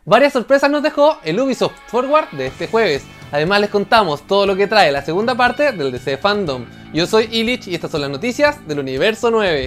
Varias sorpresas nos dejó el Ubisoft Forward de este jueves. Además les contamos todo lo que trae la segunda parte del DC Fandom. Yo soy Illich y estas son las noticias del Universo 9.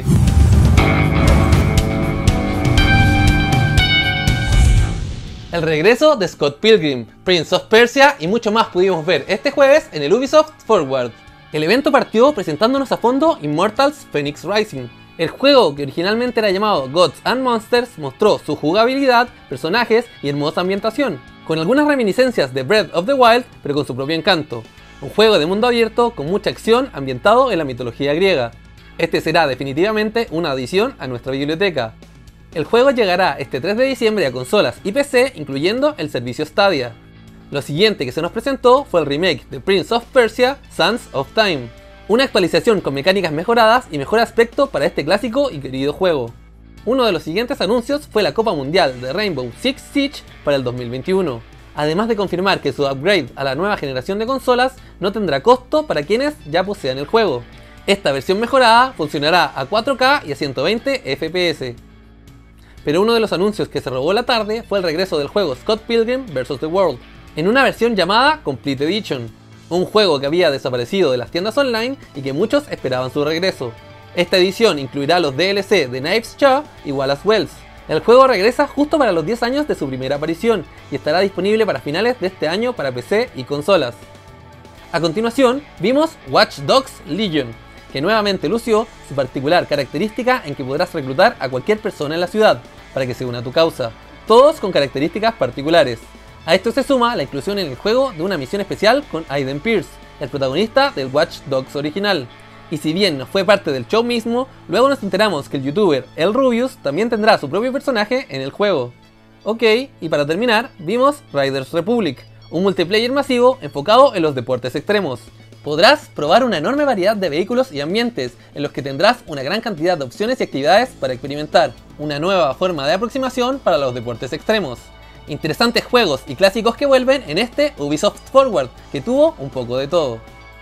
El regreso de Scott Pilgrim, Prince of Persia y mucho más pudimos ver este jueves en el Ubisoft Forward. El evento partió presentándonos a fondo Immortals Phoenix Rising. El juego, que originalmente era llamado Gods and Monsters, mostró su jugabilidad, personajes y hermosa ambientación, con algunas reminiscencias de Breath of the Wild, pero con su propio encanto. Un juego de mundo abierto con mucha acción ambientado en la mitología griega. Este será definitivamente una adición a nuestra biblioteca. El juego llegará este 3 de diciembre a consolas y PC, incluyendo el servicio Stadia. Lo siguiente que se nos presentó fue el remake de Prince of Persia: Sands of Time. Una actualización con mecánicas mejoradas y mejor aspecto para este clásico y querido juego. Uno de los siguientes anuncios fue la Copa Mundial de Rainbow Six Siege para el 2021. Además de confirmar que su upgrade a la nueva generación de consolas no tendrá costo para quienes ya posean el juego. Esta versión mejorada funcionará a 4K y a 120 FPS. Pero uno de los anuncios que se robó la tarde fue el regreso del juego Scott Pilgrim vs. The World, en una versión llamada Complete Edition. Un juego que había desaparecido de las tiendas online y que muchos esperaban su regreso. Esta edición incluirá los DLC de Knives Shaw y Wallace Wells. El juego regresa justo para los 10 años de su primera aparición y estará disponible para finales de este año para PC y consolas. A continuación vimos Watch Dogs Legion, que nuevamente lució su particular característica en que podrás reclutar a cualquier persona en la ciudad para que se una a tu causa, todos con características particulares. A esto se suma la inclusión en el juego de una misión especial con Aiden Pierce, el protagonista del Watch Dogs original. Y si bien no fue parte del show mismo, luego nos enteramos que el youtuber El Rubius también tendrá su propio personaje en el juego. Ok, y para terminar, vimos Riders Republic, un multiplayer masivo enfocado en los deportes extremos. Podrás probar una enorme variedad de vehículos y ambientes, en los que tendrás una gran cantidad de opciones y actividades para experimentar, una nueva forma de aproximación para los deportes extremos. Interesantes juegos y clásicos que vuelven en este Ubisoft Forward, que tuvo un poco de todo.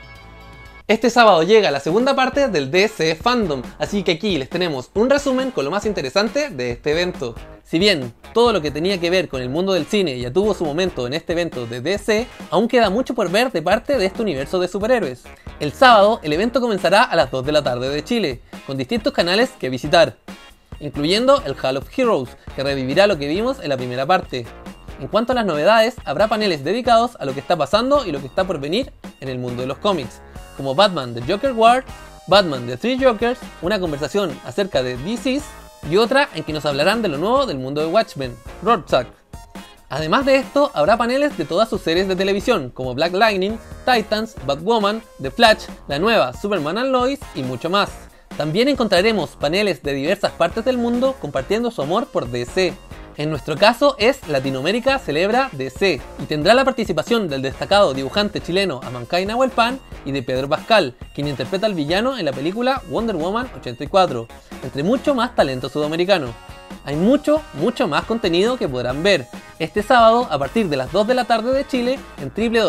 Este sábado llega la segunda parte del DC Fandom, así que aquí les tenemos un resumen con lo más interesante de este evento. Si bien todo lo que tenía que ver con el mundo del cine ya tuvo su momento en este evento de DC, aún queda mucho por ver de parte de este universo de superhéroes. El sábado el evento comenzará a las 2 de la tarde de Chile, con distintos canales que visitar, incluyendo el Hall of Heroes, que revivirá lo que vimos en la primera parte. En cuanto a las novedades, habrá paneles dedicados a lo que está pasando y lo que está por venir en el mundo de los cómics, como Batman The Joker War, Batman The Three Jokers, una conversación acerca de DCs y otra en que nos hablarán de lo nuevo del mundo de Watchmen, Rorschach. Además de esto, habrá paneles de todas sus series de televisión, como Black Lightning, Titans, Batwoman, The Flash, la nueva Superman and Lois y mucho más. También encontraremos paneles de diversas partes del mundo compartiendo su amor por DC. En nuestro caso es Latinoamérica Celebra DC y tendrá la participación del destacado dibujante chileno Amancay Nahuelpan y de Pedro Pascal, quien interpreta al villano en la película Wonder Woman 84, entre mucho más talento sudamericano. Hay mucho más contenido que podrán ver este sábado a partir de las 2 de la tarde de Chile en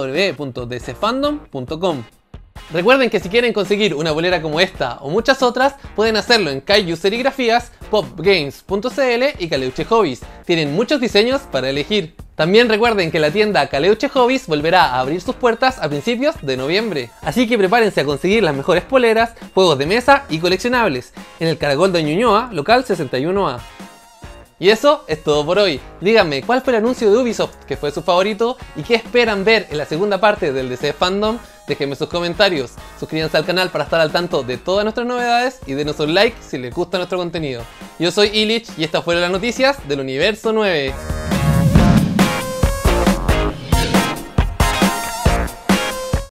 www.dcfandom.com. Recuerden que si quieren conseguir una bolera como esta o muchas otras, pueden hacerlo en Kaiju Serigrafías, popgames.cl y Caleuche Hobbies. Tienen muchos diseños para elegir. También recuerden que la tienda Caleuche Hobbies volverá a abrir sus puertas a principios de noviembre. Así que prepárense a conseguir las mejores poleras, juegos de mesa y coleccionables en el Caracol de Ñuñoa, local 61A. Y eso es todo por hoy. Díganme cuál fue el anuncio de Ubisoft que fue su favorito y qué esperan ver en la segunda parte del DC Fandom. Déjenme sus comentarios, suscríbanse al canal para estar al tanto de todas nuestras novedades y denos un like si les gusta nuestro contenido. Yo soy Illich y estas fueron las noticias del Universo 9.